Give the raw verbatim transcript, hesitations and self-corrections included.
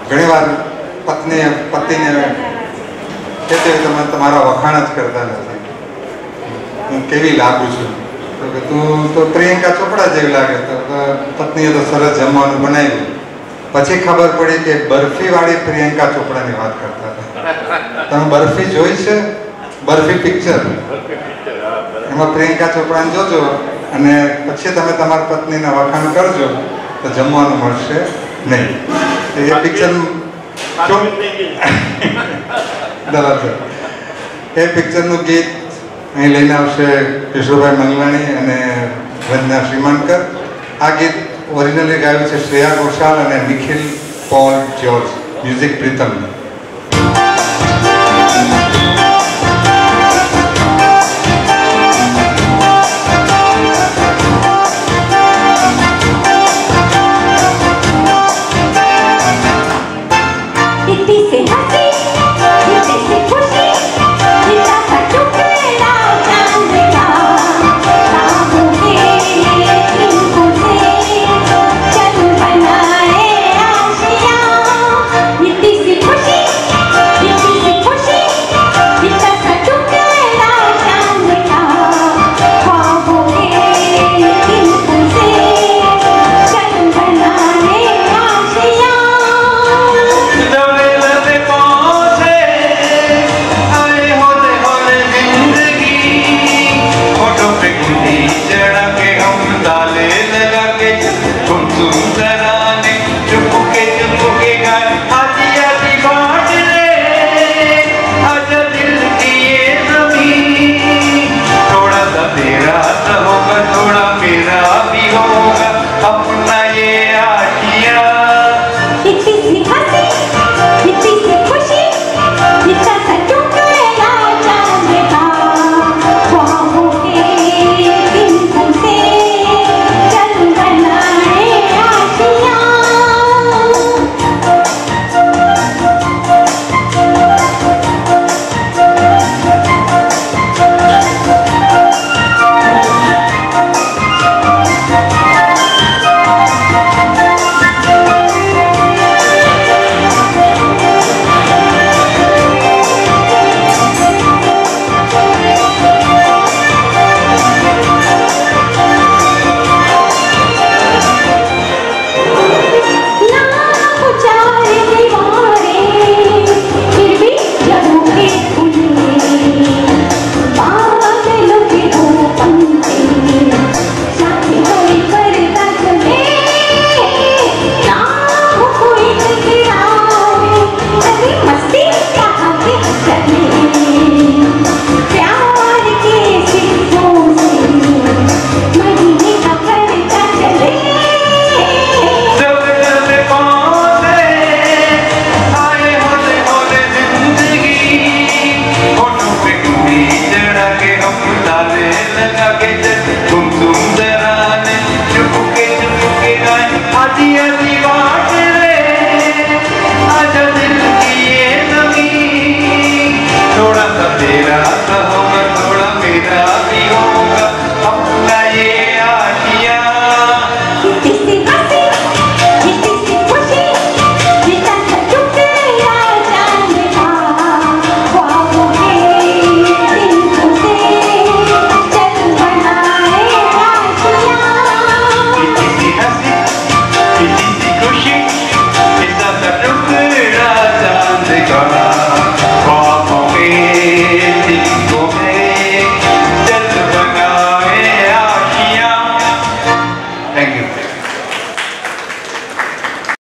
ઘણી વાર પત્ની પતિને કહેતી હોય તમે તમારા વખાણ જ કરતા નથી, હું કેવી લાગુ છું, તો કે તું તો પ્રિયંકા ચોપડા જેવી લાગે. તો પત્નીએ તો સરસ જમવાનું બનાવ્યું, પછી ખબર પડી કે બરફી વાળી પ્રિયંકા ચોપડાની વાત કરતા હતા. તમે બરફી જોઈ છે? બરફી પિક્ચર, એમાં પ્રિયંકા ચોપડાને જોજો અને પછી તમે તમારા પત્નીના વખાણ કરજો તો જમવાનું મળશે નહીં. એ પિક્ચર બરાબર. એ પિક્ચરનું ગીત અહીં લઈને આવશે કિશોરભાઈ મંગલાણી અને વંદના શ્રીમાનકર. આ ગીત ઓરિજિનલી ગાયું છે શ્રેયા ઘોષાલ અને નિખિલ પોલ જ્યોર્જ, મ્યુઝિક પ્રીતમ.